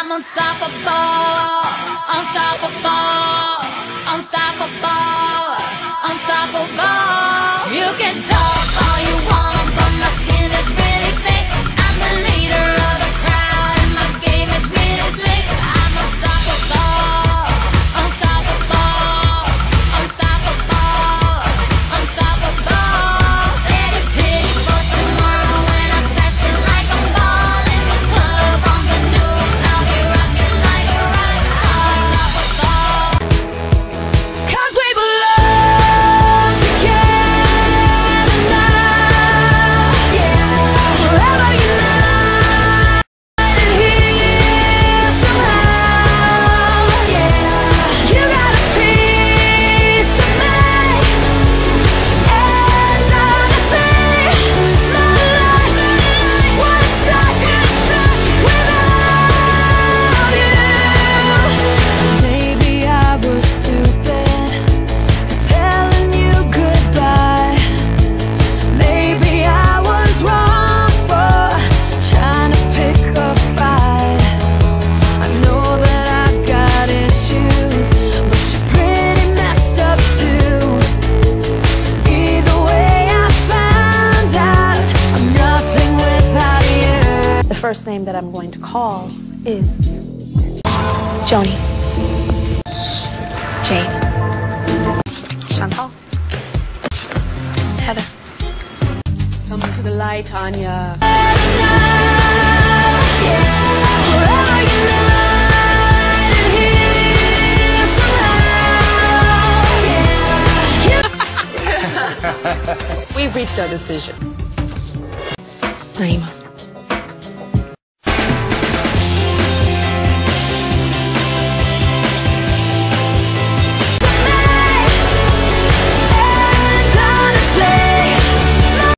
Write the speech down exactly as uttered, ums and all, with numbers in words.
I'm unstoppable, unstoppable, unstoppable, unstoppable. You can talk all you want, but my skin is really thick. I'm the leader of the crowd, and my game is really slick. I'm unstoppable, unstoppable, unstoppable, unstoppable. Steady pity for tomorrow when I smash it like a ball in the club on the news. I'll be rocking like a rock star. Cause we belong together now, yeah. Forever united here somehow, yeah. You got a piece of me, and honestly, my life was sucking without you. Maybe I was stupid for telling you goodbye. Maybe I was wrong for trying to pick a fight. I know that I got issues, but you're pretty messed up too. Either way, I found out I'm nothing without you. The first name that I'm going to call is Joni, Jane, Chantal, Heather. Come to the light, Anya. Forever united here somehow, yeah. We've reached our decision. Naima.